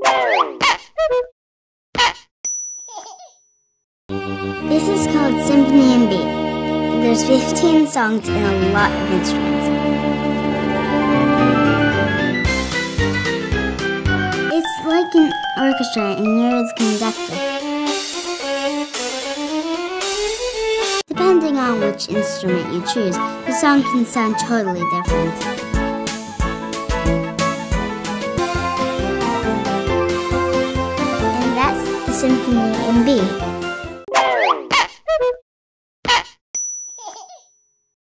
This is called Symphony in B. There's 15 songs and a lot of instruments. It's like an orchestra and you're the conductor. Depending on which instrument you choose, the song can sound totally different. And that's the Symphony in B.